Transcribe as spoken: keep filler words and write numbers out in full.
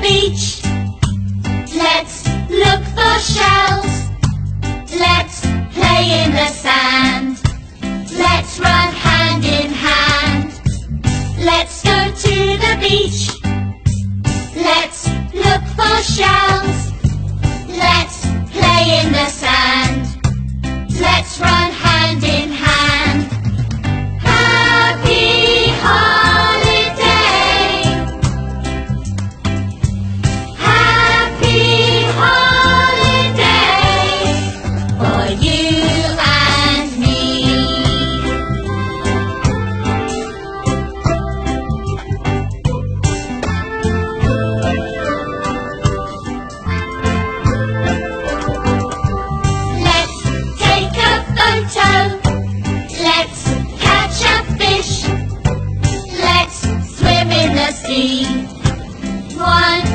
beach. Let's look for shells. Let's play in the sand. Let's run hand in hand. Let's go to the beach. Let's look for shells. Let's play in the sand. Let's run hand in hand. Happy holiday. Happy holiday for you and me. Let's take a photo. Let's catch a fish. Let's swim in the sea. One,